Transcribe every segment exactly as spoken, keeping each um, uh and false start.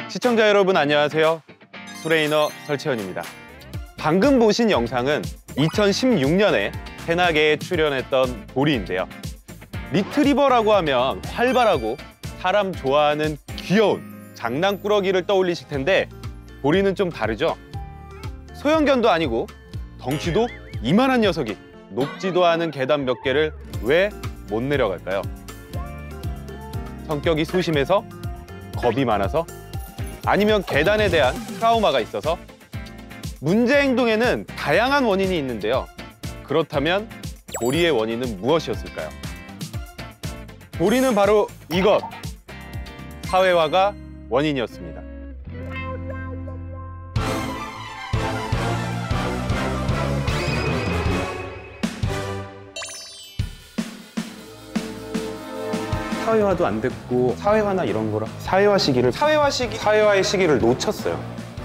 시청자 여러분 안녕하세요. 수레이너 설채현입니다. 방금 보신 영상은 이천십육 년에 새나개에 출연했던 보리인데요. 리트리버라고 하면 활발하고 사람 좋아하는 귀여운 장난꾸러기를 떠올리실 텐데 보리는 좀 다르죠? 소형견도 아니고 덩치도 이만한 녀석이 높지도 않은 계단 몇 개를 왜 못 내려갈까요? 성격이 소심해서? 겁이 많아서? 아니면 계단에 대한 트라우마가 있어서? 문제 행동에는 다양한 원인이 있는데요. 그렇다면 보리의 원인은 무엇이었을까요? 보리는 바로 이것! 사회화가 원인이었습니다. 사회화도 안 됐고 사회화나 이런 거라 사회화 시기를 사회화 시기 사회화의 시기를 놓쳤어요.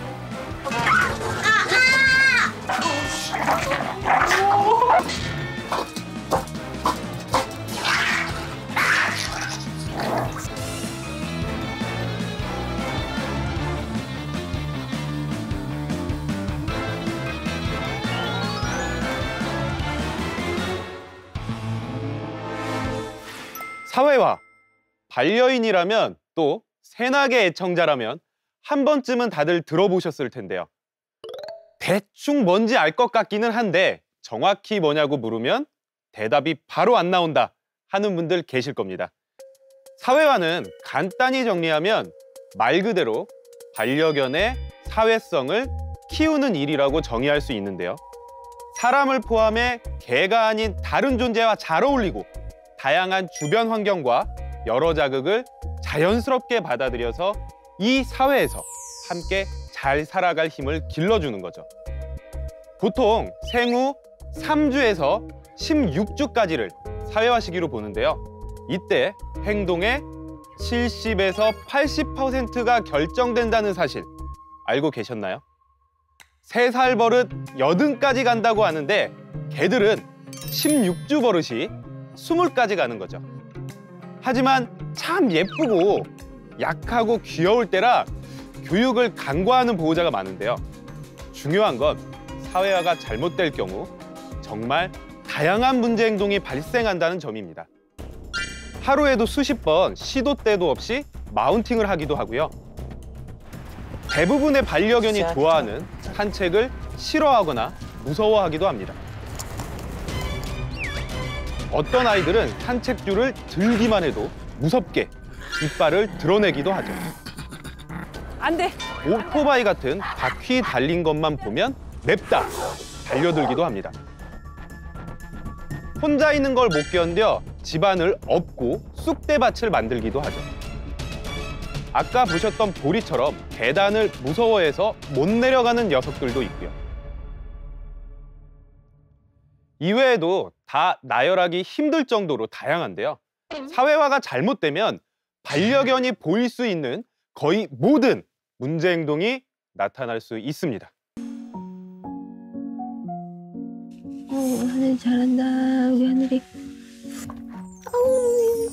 사회화, 반려인이라면 또 새나개 애청자라면 한 번쯤은 다들 들어보셨을 텐데요. 대충 뭔지 알 것 같기는 한데 정확히 뭐냐고 물으면 대답이 바로 안 나온다 하는 분들 계실 겁니다. 사회화는 간단히 정리하면 말 그대로 반려견의 사회성을 키우는 일이라고 정의할 수 있는데요. 사람을 포함해 개가 아닌 다른 존재와 잘 어울리고 다양한 주변 환경과 여러 자극을 자연스럽게 받아들여서 이 사회에서 함께 잘 살아갈 힘을 길러주는 거죠. 보통 생후 삼 주에서 십육 주까지를 사회화 시기로 보는데요. 이때 행동의 칠십에서 팔십 퍼센트가 결정된다는 사실 알고 계셨나요? 세 살 버릇 여든까지 간다고 하는데 개들은 십육 주 버릇이 스물까지 가는 거죠. 하지만 참 예쁘고 약하고 귀여울 때라 교육을 간과하는 보호자가 많은데요. 중요한 건 사회화가 잘못될 경우 정말 다양한 문제 행동이 발생한다는 점입니다. 하루에도 수십 번 시도 때도 없이 마운팅을 하기도 하고요. 대부분의 반려견이 좋아하는 산책을 싫어하거나 무서워하기도 합니다. 어떤 아이들은 산책줄을 들기만 해도 무섭게 이빨을 드러내기도 하죠. 안 돼. 오토바이 같은 바퀴 달린 것만 보면 냅다 달려들기도 합니다. 혼자 있는 걸 못 견뎌 집안을 엎고 쑥대밭을 만들기도 하죠. 아까 보셨던 보리처럼 계단을 무서워해서 못 내려가는 녀석들도 있고요. 이외에도 다 나열하기 힘들 정도로 다양한데요. 사회화가 잘못되면 반려견이 보일 수 있는 거의 모든 문제 행동이 나타날 수 있습니다. 어, 하늘 잘한다. 우리 하늘이. 아우.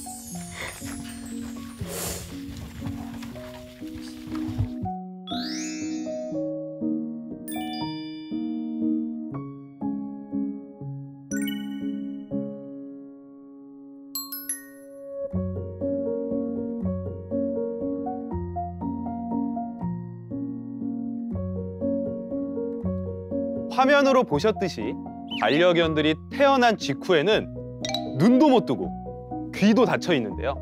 화면으로 보셨듯이 반려견들이 태어난 직후에는 눈도 못 뜨고 귀도 닫혀 있는데요.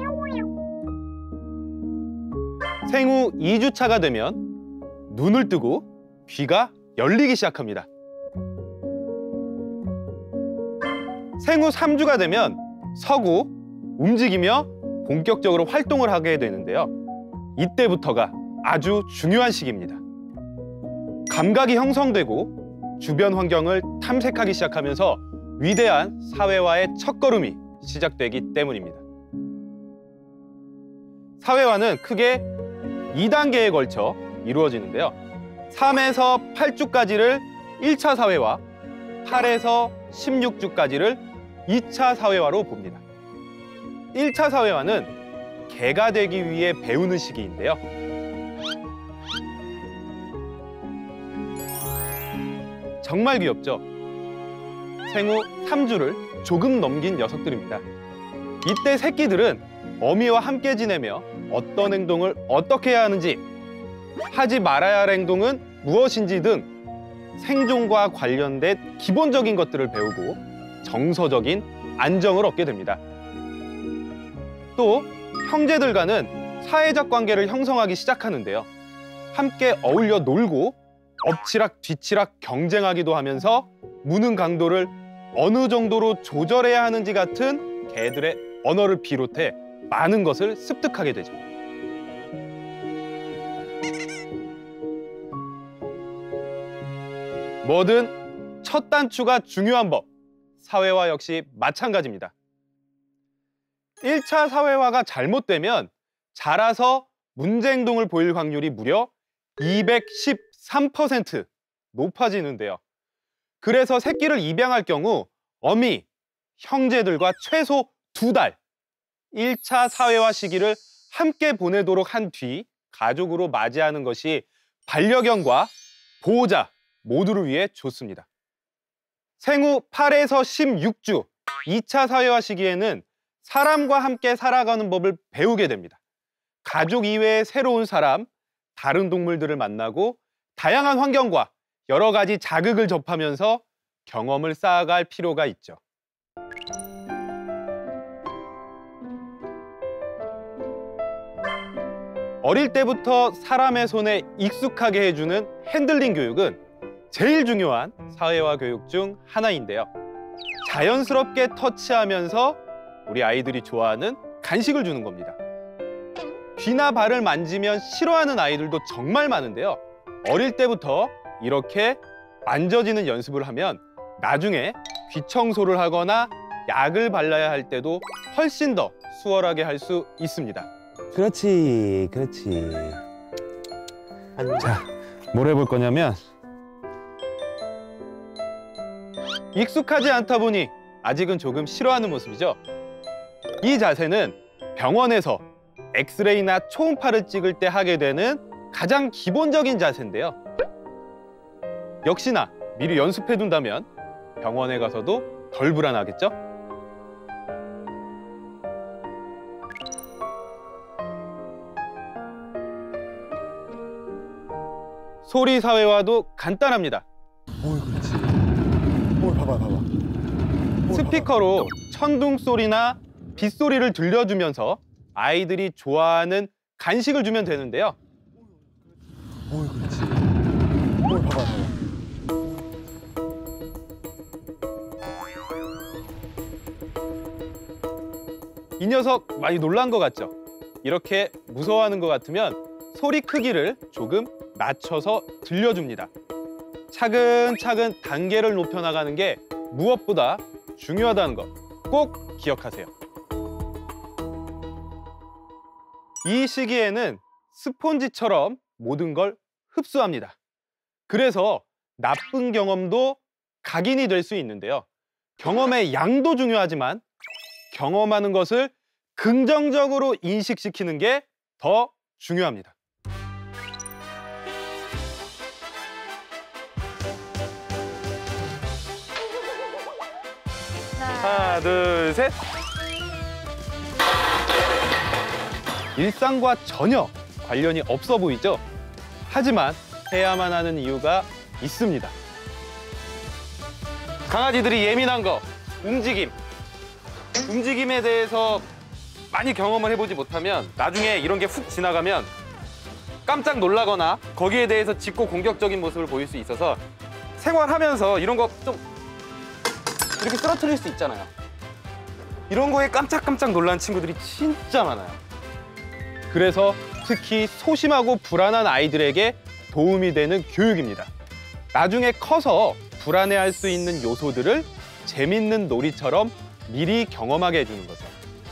생후 이 주차가 되면 눈을 뜨고 귀가 열리기 시작합니다. 생후 삼 주가 되면 서고 움직이며 본격적으로 활동을 하게 되는데요. 이때부터가 아주 중요한 시기입니다. 감각이 형성되고 주변 환경을 탐색하기 시작하면서 위대한 사회화의 첫걸음이 시작되기 때문입니다. 사회화는 크게 이 단계에 걸쳐 이루어지는데요. 삼에서 팔 주까지를 일 차 사회화, 팔에서 십육 주까지를 이 차 사회화로 봅니다. 일 차 사회화는 개가 되기 위해 배우는 시기인데요. 정말 귀엽죠? 생후 삼 주를 조금 넘긴 녀석들입니다. 이때 새끼들은 어미와 함께 지내며 어떤 행동을 어떻게 해야 하는지, 하지 말아야 할 행동은 무엇인지 등 생존과 관련된 기본적인 것들을 배우고 정서적인 안정을 얻게 됩니다. 또 형제들과는 사회적 관계를 형성하기 시작하는데요. 함께 어울려 놀고 엎치락 뒤치락 경쟁하기도 하면서 무능 강도를 어느 정도로 조절해야 하는지 같은 개들의 언어를 비롯해 많은 것을 습득하게 되죠. 뭐든 첫 단추가 중요한 법, 사회화 역시 마찬가지입니다. 일 차 사회화가 잘못되면 자라서 문제 행동을 보일 확률이 무려 이백십삼 퍼센트 높아지는데요. 그래서 새끼를 입양할 경우 어미, 형제들과 최소 두 달, 일 차 사회화 시기를 함께 보내도록 한 뒤 가족으로 맞이하는 것이 반려견과 보호자 모두를 위해 좋습니다. 생후 팔에서 십육 주, 이 차 사회화 시기에는 사람과 함께 살아가는 법을 배우게 됩니다. 가족 이외의 새로운 사람, 다른 동물들을 만나고 다양한 환경과 여러 가지 자극을 접하면서 경험을 쌓아갈 필요가 있죠. 어릴 때부터 사람의 손에 익숙하게 해주는 핸들링 교육은 제일 중요한 사회화 교육 중 하나인데요. 자연스럽게 터치하면서 우리 아이들이 좋아하는 간식을 주는 겁니다. 귀나 발을 만지면 싫어하는 아이들도 정말 많은데요. 어릴 때부터 이렇게 만져지는 연습을 하면 나중에 귀 청소를 하거나 약을 발라야 할 때도 훨씬 더 수월하게 할 수 있습니다. 그렇지, 그렇지. 자, 뭘 해볼 거냐면 익숙하지 않다 보니 아직은 조금 싫어하는 모습이죠. 이 자세는 병원에서 엑스레이나 초음파를 찍을 때 하게 되는 가장 기본적인 자세인데요. 역시나 미리 연습해 둔다면 병원에 가서도 덜 불안하겠죠? 소리 사회화도 간단합니다. 뭘 그렇지. 뭘 봐봐, 봐봐. 뭘 스피커로 봐봐. 천둥 소리나 빗소리를 들려주면서 아이들이 좋아하는 간식을 주면 되는데요. 뭘 그렇지. 뭘 봐봐, 봐봐. 이 녀석 많이 놀란 것 같죠? 이렇게 무서워하는 것 같으면 소리 크기를 조금 낮춰서 들려줍니다. 차근차근 단계를 높여나가는 게 무엇보다 중요하다는 것 꼭 기억하세요. 이 시기에는 스폰지처럼 모든 걸 흡수합니다. 그래서 나쁜 경험도 각인이 될 수 있는데요. 경험의 양도 중요하지만 경험하는 것을 긍정적으로 인식시키는 게 더 중요합니다. 하나, 둘, 셋. 일상과 전혀 관련이 없어 보이죠? 하지만 해야만 하는 이유가 있습니다. 강아지들이 예민한 거, 움직임. 움직임에 대해서 많이 경험을 해보지 못하면 나중에 이런 게 훅 지나가면 깜짝 놀라거나 거기에 대해서 짖고 공격적인 모습을 보일 수 있어서 생활하면서 이런 거 좀 이렇게 쓰러뜨릴 수 있잖아요. 이런 거에 깜짝깜짝 놀란 친구들이 진짜 많아요. 그래서 특히 소심하고 불안한 아이들에게 도움이 되는 교육입니다. 나중에 커서 불안해할 수 있는 요소들을 재밌는 놀이처럼 미리 경험하게 해주는 거죠.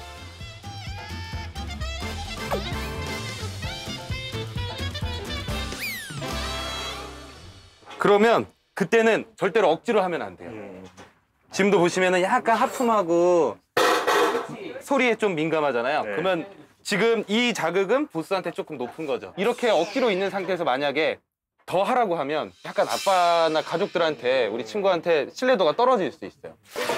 그러면 그때는 절대로 억지로 하면 안 돼요. 지금도 보시면은 약간 하품하고 소리에 좀 민감하잖아요. 네. 그러면 지금 이 자극은 보스한테 조금 높은 거죠. 이렇게 억지로 있는 상태에서 만약에 더 하라고 하면 약간 아빠나 가족들한테 우리 친구한테 신뢰도가 떨어질 수 있어요.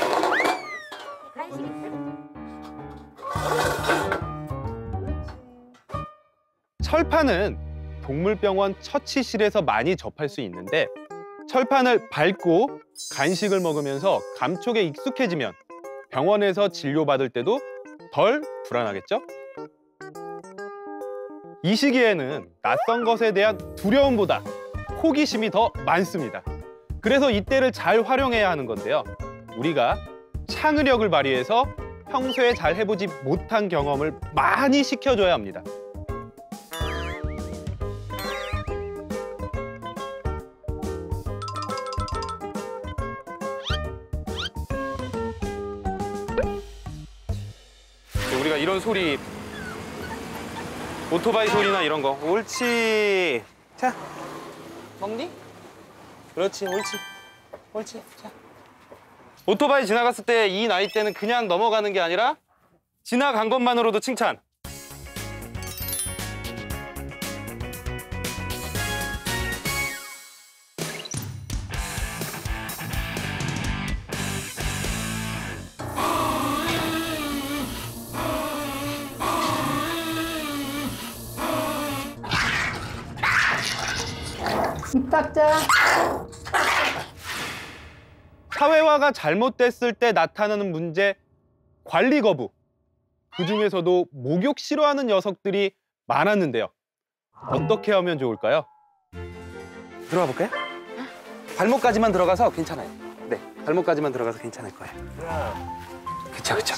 철판은 동물병원 처치실에서 많이 접할 수 있는데 철판을 밟고 간식을 먹으면서 감촉에 익숙해지면 병원에서 진료받을 때도 덜 불안하겠죠? 이 시기에는 낯선 것에 대한 두려움보다 호기심이 더 많습니다. 그래서 이때를 잘 활용해야 하는 건데요. 우리가 창의력을 발휘해서 평소에 잘 해보지 못한 경험을 많이 시켜줘야 합니다. 우리가 이런 소리, 오토바이 소리나 이런 거. 옳지. 자, 먹니? 그렇지, 옳지. 옳지. 자. 오토바이 지나갔을 때 이 나이 때는 그냥 넘어가는 게 아니라 지나간 것만으로도 칭찬. 입 닦자. 사회화가 잘못됐을 때 나타나는 문제, 관리 거부. 그중에서도 목욕 싫어하는 녀석들이 많았는데요. 어떻게 하면 좋을까요? 들어가 볼까요? 발목까지만 들어가서 괜찮아요. 네, 발목까지만 들어가서 괜찮을 거예요. 그쵸, 그쵸.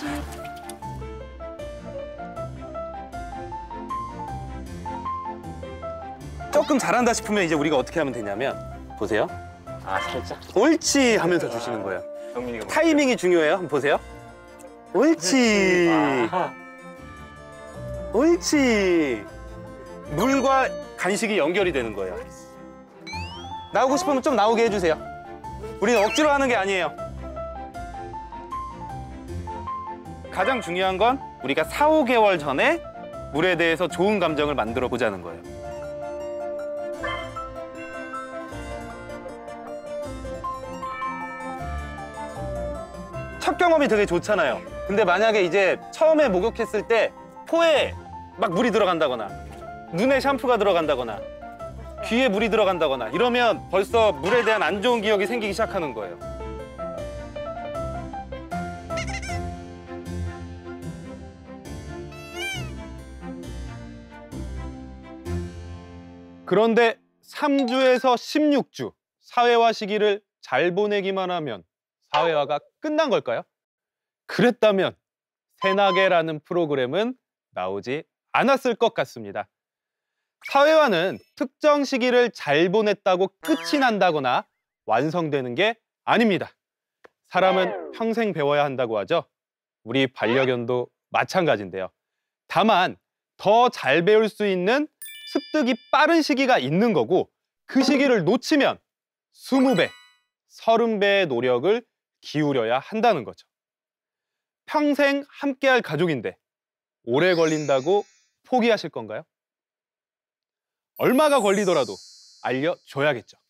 조금 잘한다 싶으면 이제 우리가 어떻게 하면 되냐면 보세요. 아, 살짝. 옳지 하면서 주시는 거예요. 타이밍이 중요해요. 한번 보세요. 옳지. 옳지. 물과 간식이 연결이 되는 거예요. 나오고 싶으면 좀 나오게 해주세요. 우리는 억지로 하는 게 아니에요. 가장 중요한 건 우리가 사, 오 개월 전에 물에 대해서 좋은 감정을 만들어 보자는 거예요. 첫 경험이 되게 좋잖아요. 근데 만약에 이제 처음에 목욕했을 때 코에 막 물이 들어간다거나 눈에 샴푸가 들어간다거나 귀에 물이 들어간다거나 이러면 벌써 물에 대한 안 좋은 기억이 생기기 시작하는 거예요. 그런데 삼 주에서 십육 주 사회화 시기를 잘 보내기만 하면 사회화가 끝난 걸까요? 그랬다면 새나개라는 프로그램은 나오지 않았을 것 같습니다. 사회화는 특정 시기를 잘 보냈다고 끝이 난다거나 완성되는 게 아닙니다. 사람은 평생 배워야 한다고 하죠. 우리 반려견도 마찬가지인데요. 다만 더 잘 배울 수 있는 습득이 빠른 시기가 있는 거고 그 시기를 놓치면 이십 배, 삼십 배의 노력을 기울여야 한다는 거죠. 평생 함께할 가족인데 오래 걸린다고 포기하실 건가요? 얼마가 걸리더라도 알려줘야겠죠.